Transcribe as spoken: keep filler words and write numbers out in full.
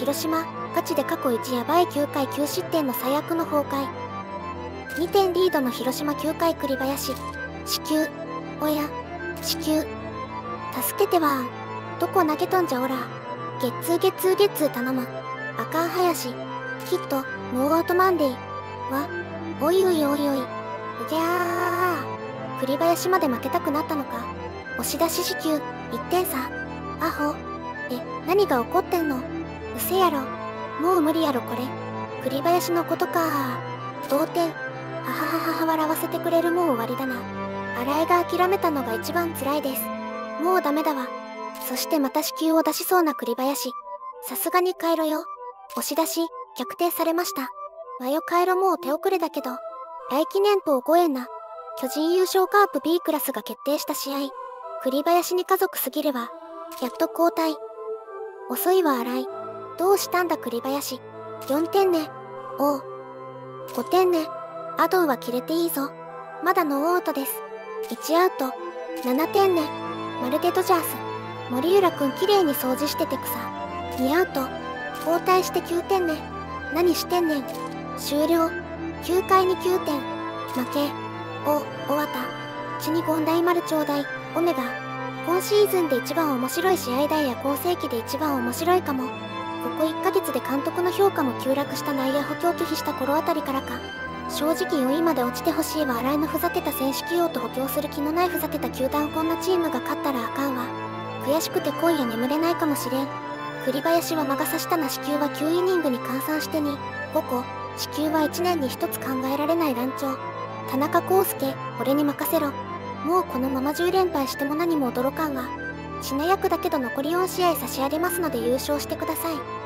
広島、ガチで過去いちやばいきゅうかいきゅう失点の最悪の崩壊。にてんリードの広島きゅうかい栗林。死球。おや、死球。助けてはーん。どこ投げとんじゃおら。ゲッツーゲッツーゲッツー頼む。あかん林。ヒット、ノーアウトマンデー。わ、おいおいおいおい。うぎゃー。栗林まで負けたくなったのか。押し出し死球、いってんさ。アホ。え、何が起こってんの。うせやろ。もう無理やろこれ。栗林のことかー。同点。ははははは笑わせてくれるもう終わりだな。新井が諦めたのが一番辛いです。もうダメだわ。そしてまた死球を出しそうな栗林。さすがに帰ろよ。押し出し、逆転されました。わよ帰ろもう手遅れだけど。来季年俸ごえんな。巨人優勝カープ B クラスが決定した試合。栗林に家族すぎるわ。やっと交代。遅いわ新井。どうしたんだ栗林。よんてんね。おう。ごてんね。アドウは切れていいぞ。まだノーアウトです。いちアウト。ななてんね。まるでドジャース。森浦くんきれいに掃除しててくさ。にアウト。交代してきゅうてんね。何してんねん。終了。きゅうかいにきゅうてん。負け。お、終わった。ちにゴン大丸ちょうだい。オメガ。今シーズンで一番面白い試合台や好成績で一番面白いかも。ここいっかげつで監督の評価も急落した内野補強拒否した頃あたりからか。正直よんいまで落ちてほしいわ新井のふざけた選手起用と補強する気のないふざけた球団こんなチームが勝ったらあかんわ。悔しくて今夜眠れないかもしれん。栗林は魔が差したな死球はきゅうイニングに換算してに、ごこ、死球はいちねんにひとつ考えられない乱調。田中康介、俺に任せろ。もうこのままじゅうれんぱいしても何も驚かんわ。しなやくだけど残りよんしあい差し上げますので優勝してください。